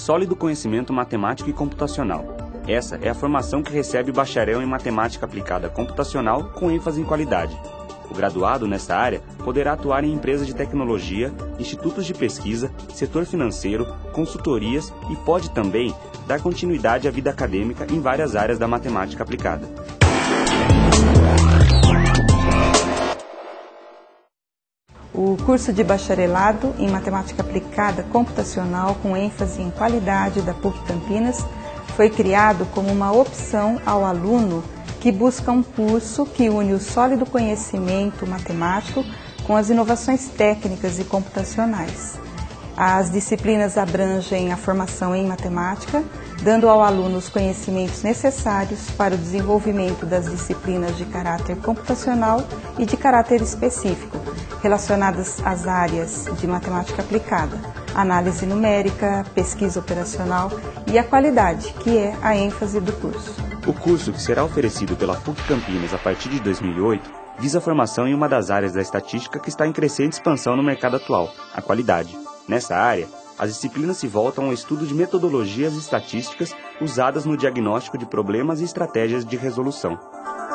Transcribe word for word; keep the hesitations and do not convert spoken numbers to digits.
Sólido conhecimento matemático e computacional. Essa é a formação que recebe bacharel em matemática aplicada computacional com ênfase em qualidade. O graduado nessa área poderá atuar em empresas de tecnologia, institutos de pesquisa, setor financeiro, consultorias e pode também dar continuidade à vida acadêmica em várias áreas da matemática aplicada. O curso de bacharelado em matemática aplicada computacional com ênfase em qualidade da P U C Campinas foi criado como uma opção ao aluno que busca um curso que une o sólido conhecimento matemático com as inovações técnicas e computacionais. As disciplinas abrangem a formação em matemática, dando ao aluno os conhecimentos necessários para o desenvolvimento das disciplinas de caráter computacional e de caráter específico, relacionadas às áreas de matemática aplicada, análise numérica, pesquisa operacional e a qualidade, que é a ênfase do curso. O curso, que será oferecido pela P U C Campinas a partir de dois mil e oito, visa a formação em uma das áreas da estatística que está em crescente expansão no mercado atual, a qualidade. Nessa área, as disciplinas se voltam ao estudo de metodologias estatísticas usadas no diagnóstico de problemas e estratégias de resolução.